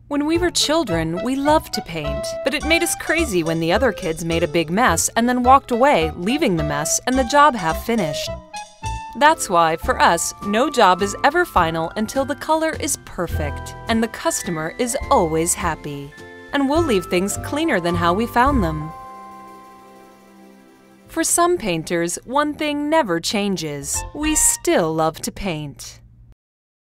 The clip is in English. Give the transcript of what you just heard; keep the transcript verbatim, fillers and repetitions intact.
When we were children, we loved to paint, but it made us crazy when the other kids made a big mess and then walked away, leaving the mess and the job half finished. That's why, for us, no job is ever final until the color is perfect and the customer is always happy. And we'll leave things cleaner than how we found them. For some painters, one thing never changes. We still love to paint.